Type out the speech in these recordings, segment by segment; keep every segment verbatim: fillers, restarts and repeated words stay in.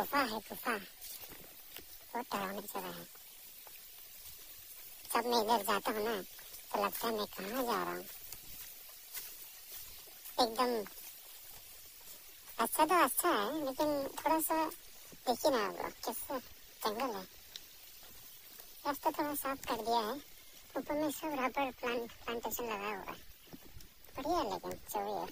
गुफा है, गुफा बहुत डरावनी जगह है। जब मैं इधर जाता हूँ ना तो लगता है मैं कहाँ जा रहा हूँ। एकदम अच्छा तो अच्छा है, लेकिन थोड़ा सा देखिए ना आप लोग, कैसा जंगल है। रास्ता थोड़ा साफ कर दिया है, ऊपर में सब रबर प्लांट प्लांटेशन लगा हुआ है, बढ़िया है। लेकिन जो भी है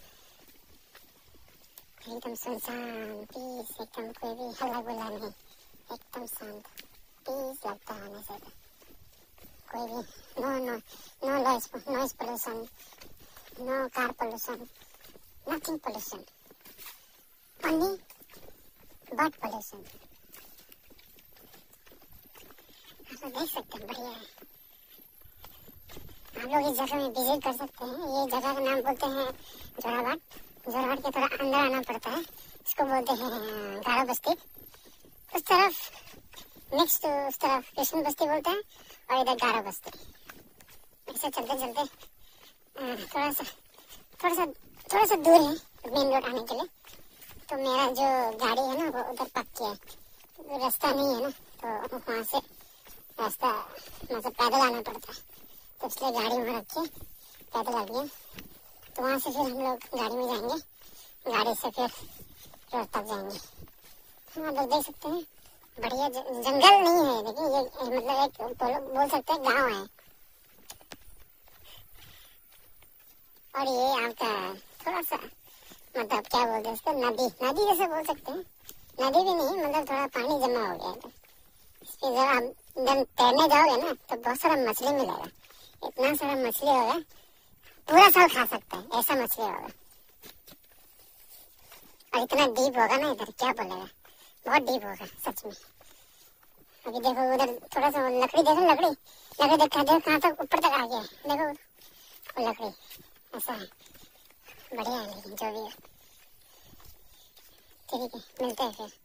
एकदम सुनसान, पीस, एकदम कोई भी हल्ला गुल्ला नहीं, एकदम शांत, पीस लगता है आने से। कोई भी no no no noise noise pollution, no car pollution, nothing pollution, only bird pollution. आप लोग देख सकते हैं, बढ़िया है। आप लोग इस जगह में विजिट कर सकते हैं। ये जगह का नाम बोलते हैं जोराबाट। जोराबाट के थोड़ा अंदर आना पड़ता है, इसको बोलते हैं गारो बस्ती। उस तरफ नेक्स्ट उस तरफ कृष्ण बस्ती बोलते हैं और इधर गारो बस्ती। ऐसे चलते चलते थोड़ा सा थोड़ा सा थोड़ा सा दूर है मेन रोड आने के लिए। तो मेरा जो गाड़ी है ना वो उधर पक्की है, रास्ता नहीं है ना, तो वहाँ से रास्ता मतलब पैदल आना पड़ता है। तो इसलिए गाड़ी वहाँ रख के पैदल आ गए। तो वहाँ से फिर हम लोग गाड़ी में जाएंगे, गाड़ी से फिर रोड तक जाएंगे। हाँ, लोग देख सकते हैं, बढ़िया जंगल नहीं है, लेकिन ये मतलब एक बोल, बोल सकते हैं गांव है। और ये आपका थोड़ा सा मतलब क्या बोलते हैं इसको, नदी नदी जैसे बोल सकते हैं। नदी भी नहीं, मतलब थोड़ा पानी जमा हो गया है। इसमें जब आप जब तैरने जाओगे ना तो बहुत सारा मछली मिलेगा, इतना सारा मछली होगा पूरा साल खा सकता है, ऐसा मछली होगा। और इतना डीप होगा ना इधर, क्या बोलेगा, बहुत डीप होगा सच में। अभी देखो उधर थोड़ा सा लकड़ी देखो, लकड़ी लकड़ी देखा देखो कहाँ तक ऊपर तक आ गया है, देखो वो लकड़ी ऐसा है। बढ़िया है, लेकिन जो भी है ठीक है, मिलते हैं फिर।